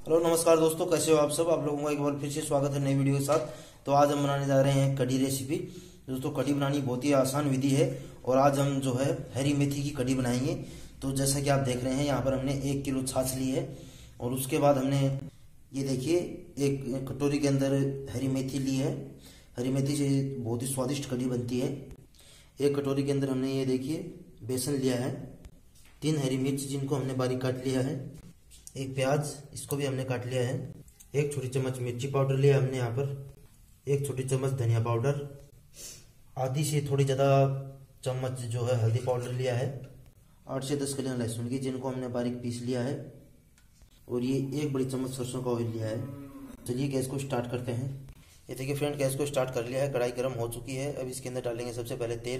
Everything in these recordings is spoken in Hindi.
हेलो नमस्कार दोस्तों, कैसे हो आप सब। आप लोगों का एक बार फिर से स्वागत है नई वीडियो के साथ। तो आज हम बनाने जा रहे हैं कढ़ी रेसिपी। दोस्तों, कढ़ी बनानी बहुत ही आसान विधि है और आज हम जो है हरी मेथी की कढ़ी बनाएंगे। तो जैसा कि आप देख रहे हैं, यहाँ पर हमने 1 किलो छाछ ली है और उसके बाद हमने ये देखिए एक कटोरी के अंदर हरी मेथी ली है। हरी मेथी से बहुत ही स्वादिष्ट कढ़ी बनती है। एक कटोरी के अंदर हमने ये देखिए बेसन लिया है, 3 हरी मिर्च जिनको हमने बारीक काट लिया है, 1 प्याज इसको भी हमने काट लिया है, 1 छोटी चम्मच मिर्ची पाउडर लिया हमने यहाँ पर, 1 छोटी चम्मच धनिया पाउडर, आधी से थोड़ी ज़्यादा चम्मच जो है हल्दी पाउडर लिया है, 8 से 10 कलियां लहसुन की जिनको हमने बारीक पीस लिया है और ये 1 बड़ी चम्मच सरसों का ऑयल लिया है। चलिए गैस को स्टार्ट करते हैं। ये देखिए फ्रेंड, गैस को स्टार्ट कर लिया है, कढ़ाई गर्म हो चुकी है। अब इसके अंदर डालेंगे सबसे पहले तेल।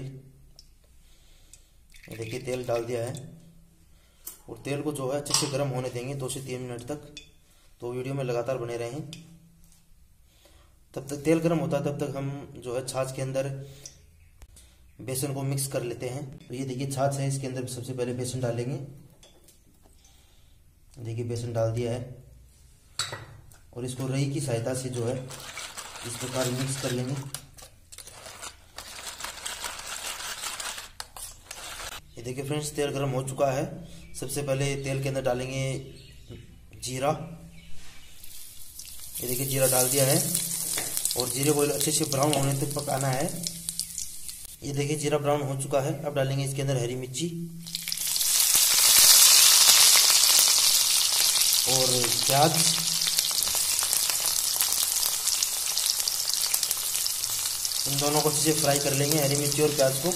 ये देखिए तेल डाल दिया है और तेल को जो है अच्छे से गर्म होने देंगे 2 से 3 मिनट तक। तो वीडियो में लगातार बने रहें। तब तक तेल गर्म होता है तब तक हम जो है छाछ के अंदर बेसन को मिक्स कर लेते हैं। तो ये देखिए छाछ है, इसके अंदर सबसे पहले बेसन डालेंगे। देखिए बेसन डाल दिया है और इसको रही की सहायता से जो है इस प्रकार मिक्स कर लेंगे। ये देखिए फ्रेंड्स, तेल गर्म हो चुका है। सबसे पहले तेल के अंदर डालेंगे जीरा। ये देखिए जीरा डाल दिया है और जीरे को अच्छे से ब्राउन होने तक पकाना है। ये देखिए जीरा ब्राउन हो चुका है। अब डालेंगे इसके अंदर हरी मिर्ची और प्याज। इन दोनों को अच्छे से फ्राई कर लेंगे, हरी मिर्ची और प्याज को।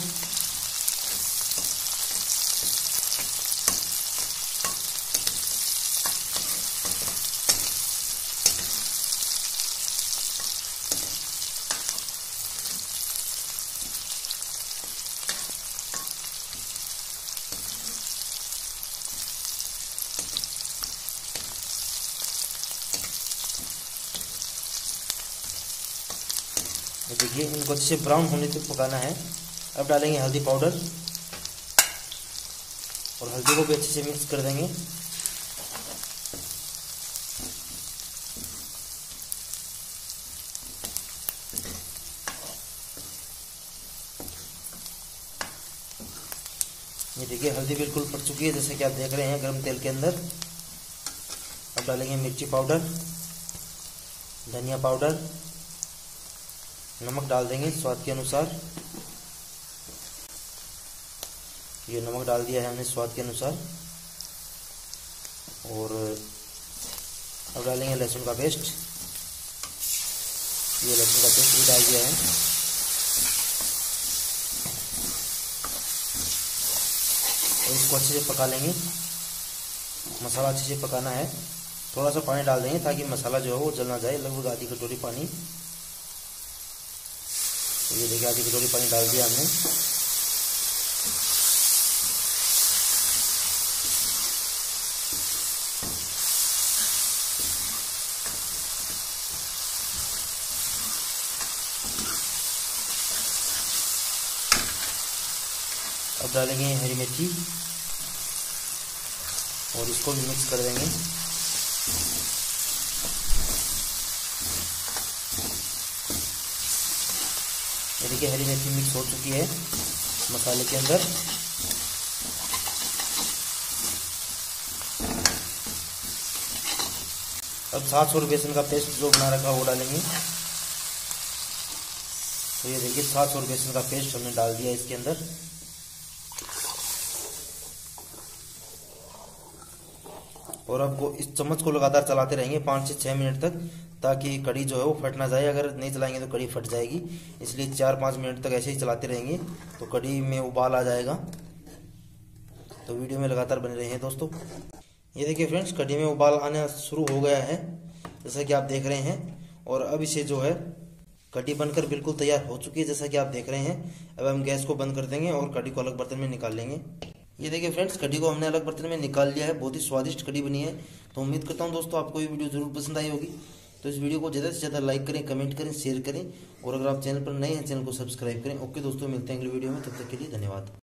देखिए इनको अच्छे से ब्राउन होने तक पकाना है। अब डालेंगे हल्दी पाउडर और हल्दी को भी अच्छे से मिक्स कर देंगे। ये देखिए हल्दी बिल्कुल पक चुकी है, जैसे कि आप देख रहे हैं गर्म तेल के अंदर। अब डालेंगे मिर्ची पाउडर, धनिया पाउडर, नमक डाल देंगे स्वाद के अनुसार। ये नमक डाल दिया है हमने स्वाद के अनुसार। और अब डालेंगे लहसुन का पेस्ट। ये लहसुन का पेस्ट भी डाल दिया है। और इसको अच्छे से पका लेंगे। मसाला अच्छे से पकाना है। थोड़ा सा पानी डाल देंगे ताकि मसाला जो है वो जल ना जाए, लगभग आधी कटोरी पानी। तो ये देखिए आधी कटोरी पानी डाल दिया हमने। अब डालेंगे हरी मेथी और इसको भी मिक्स कर देंगे। ये देखिए हरी मेथी मिक्स हो चुकी है मसाले के अंदर। अब छाछ और बेसन का पेस्ट जो बना रखा वो डालेंगे। तो ये देखिए छाछ और बेसन का पेस्ट हमने डाल दिया इसके अंदर। और आपको इस चम्मच को लगातार चलाते रहेंगे 5 से 6 मिनट तक, ताकि कढ़ी जो है वो फट ना जाए। अगर नहीं चलाएंगे तो कढ़ी फट जाएगी, इसलिए 4-5 मिनट तक ऐसे ही चलाते रहेंगे तो कढ़ी में उबाल आ जाएगा। तो वीडियो में लगातार बने रहे हैं दोस्तों। ये देखिए फ्रेंड्स, कढ़ी में उबाल आना शुरू हो गया है जैसा कि आप देख रहे हैं। और अब इसे जो है कढ़ी बनकर बिल्कुल तैयार हो चुकी है जैसा कि आप देख रहे हैं। अब हम गैस को बंद कर देंगे और कढ़ी को अलग बर्तन में निकाल लेंगे। ये देखिए फ्रेंड्स, कढ़ी को हमने अलग बर्तन में निकाल लिया है। बहुत ही स्वादिष्ट कढ़ी बनी है। तो उम्मीद करता हूँ दोस्तों आपको ये वीडियो जरूर पसंद आई होगी। तो इस वीडियो को ज़्यादा से ज़्यादा लाइक करें, कमेंट करें, शेयर करें और अगर आप चैनल पर नए हैं चैनल को सब्सक्राइब करें। ओके दोस्तों, मिलते हैं अगले वीडियो में, तब तक के लिए धन्यवाद।